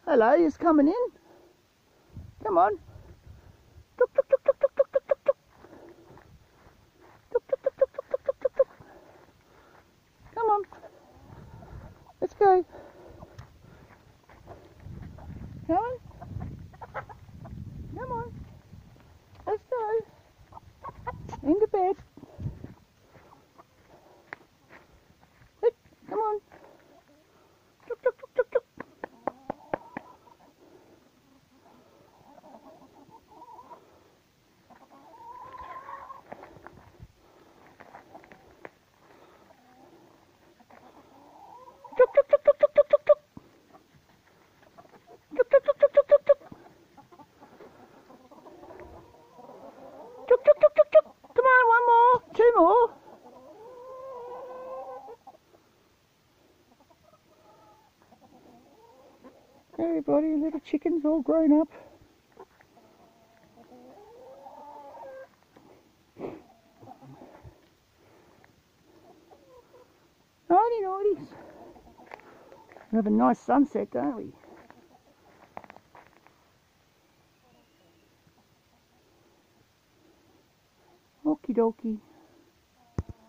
Hello, he's coming in. Come on. Tuk, tuk, tuk, tuk, tuk, tuk, tuk, tuk, tuk. Tuk, tuk, tuk, tuk, tuk, tuk, tuk, tuk, tuk. Come on. Let's go. Come on. Come on. Let's go. Into bed. Come on. Tuk, tuk, tuk, tuk, tuk. Tuk, tuk, tuk, tuk, tuk, tuk, tuk, tuk. Tuk, tuk, tuk, tuk, tuk, tuk, tuk. Tuk, tuk, tuk, tuk, tuk. Come on, one more. Two more. Everybody, little chickens all grown up. Nighty nighties. We have a nice sunset, don't we? Okie dokie.